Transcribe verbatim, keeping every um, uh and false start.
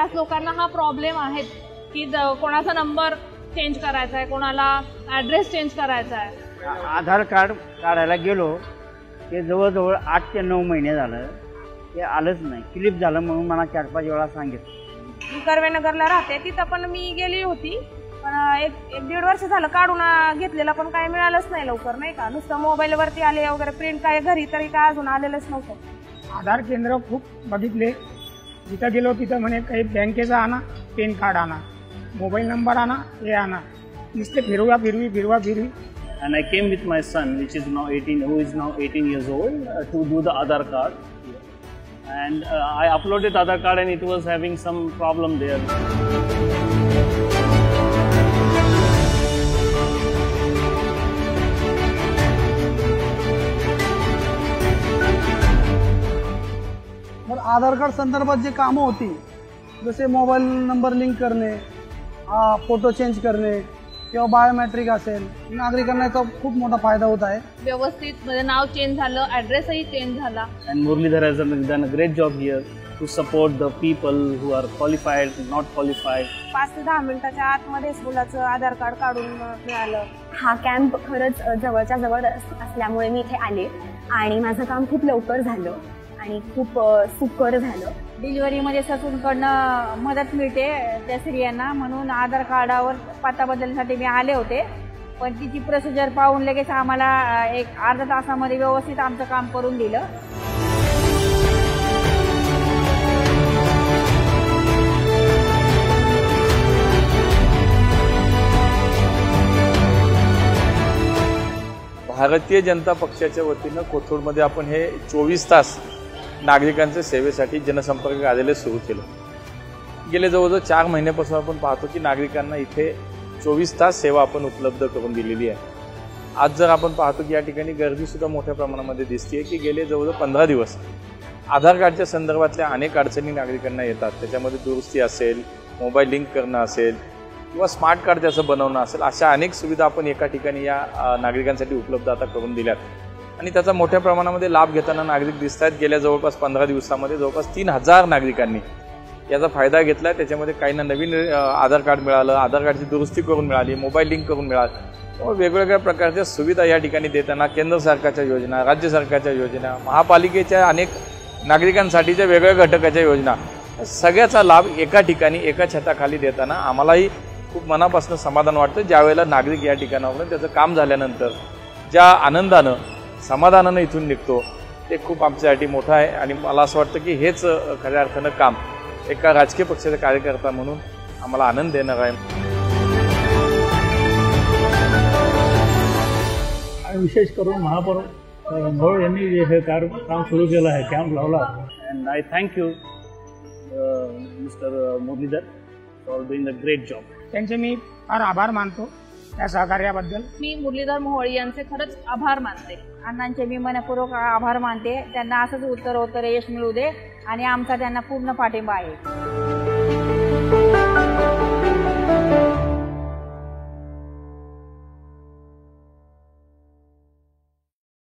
बऱ्याच लोकांना हा प्रॉब्लेम आहे की कोणाचा नंबर चेंज करायचा आहे, कोणाला ॲड्रेस चेंज करायचा आहे। आधार कार्ड काढायला गेलो ते जवळजवळ आठ ते नऊ महिने झालं ते आलंच नाही, क्लिप झालं म्हणून मला चार पाच वेळा सांगितलं। मी कर्वेनगरला राहते, तिथं पण मी गेली होती, पण एक एक दीड वर्ष झालं काढून घेतलेलं पण काही मिळालंच नाही लवकर, नाही का। नुसतं मोबाईलवरती आले वगैरे, प्रिंट काय घरी तरी काय अजून आलेलंच नव्हतं। आधार केंद्र खूप बघितले, जिथं गेलो तिथं म्हणे काही बँकेचा आणा, पॅन कार्ड आणा, मोबाईल नंबर आणा, हे आणा, नुसते फिरवा फिरवी फिरवा फिरवी। And I came with my son, which is now eighteen, who is now eighteen years old, uh, to do the Aadhaar card. And uh, I uploaded Aadhaar card, and it was having some problem there. मग आधार card संदर्भात जे कामं होती, जसे mobile number link करणे, photo change करणे किंवा biometric असेल, नागरिकांना याचा खूप मोठा फायदा होत आहे। व्यवस्थित म्हणजे नाव चेंज झालं, ॲड्रेसही चेंज झाला। And Muralidhar has done a great job here to support the people who are qualified, not qualified. पाच ते दहा मिनिटाच्या आतमध्येच मुलाचं आधार कार्ड काढून मिळालं। हा कॅम्प खरंच जवळच्या जवळ असल्यामुळे मी इथे आले आणि माझं काम खूप लवकर झालं आणि खूप सुकर झालं। डिलिव्हरीमध्ये ससूनकडनं मदत मिळते त्या स्त्रियांना, म्हणून आधार कार्डावर पत्ता बदलण्यासाठी मी आले होते, पण तिची प्रोसिजर पाहून लगेच आम्हाला एक अर्धा तासामध्ये व्यवस्थित आमचं काम करून दिलं। भारतीय जनता पक्षाच्या वतीनं कोथरूडमध्ये आपण हे चोवीस तास नागरिकांच्या सेवेसाठी जनसंपर्क कार्यालय सुरू केलं। गेले जवळजवळ चार महिन्यापासून आपण पाहतो की नागरिकांना इथे चोवीस तास सेवा आपण उपलब्ध करून दिलेली आहे। आज जर आपण पाहतो की या ठिकाणी गर्दीसुद्धा मोठ्या प्रमाणामध्ये दिसते की गेले जवळजवळ पंधरा दिवस आधार कार्डच्या संदर्भातल्या अनेक अडचणी नागरिकांना येतात। त्याच्यामध्ये दुरुस्ती असेल, मोबाईल लिंक करणं असेल किंवा स्मार्ट कार्ड त्याचं बनवणं असेल, अशा अनेक सुविधा आपण एका ठिकाणी या नागरिकांसाठी उपलब्ध आता करून दिल्यात आणि त्याचा मोठ्या प्रमाणामध्ये लाभ घेताना नागरिक दिसत आहेत। गेल्या जवळपास पंधरा दिवसामध्ये जवळपास तीन हजार नागरिकांनी याचा फायदा घेतला। त्याच्यामध्ये काहींना नवीन आधार कार्ड मिळालं, आधार कार्डची दुरुस्ती करून मिळाली, मोबाईल लिंक करून मिळालं। वेगवेगळ्या प्रकारच्या सुविधा या ठिकाणी देताना केंद्र सरकारच्या योजना, राज्य सरकारच्या योजना, महापालिकेच्या अनेक नागरिकांसाठीच्या वेगवेगळ्या घटकाच्या योजना, सगळ्याचा लाभ एका ठिकाणी एका छताखाली देताना आम्हालाही खूप मनापासून समाधान वाटतं। ज्यावेळेला नागरिक या ठिकाणावरून त्याचं काम झाल्यानंतर ज्या आनंदानं समाधानानं इथून निघतो ते खूप आमच्यासाठी मोठं आहे आणि मला असं वाटतं की हेच खऱ्या अर्थानं काम एका राजकीय पक्षाचा कार्यकर्ता म्हणून आम्हाला आनंद देणार आहे। विशेष करून महापौर मोहोळ यांनी हे काम सुरू केलं आहे, कॅम्प लावला। And I thank you, uh, Mister Muralidhar, for doing a great job. त्यांचे मी फार आभार मानतो त्या सहकार्याबद्दल। मी मुरलीधर मोहोळ यांचे खरंच आभार मानते। अण्णांचे मी मनपूर्वक आभार मानते। त्यांना असंच उत्तर उत्तर यश मिळू दे आणि आमचा त्यांना पूर्ण पाठिंबा आहे।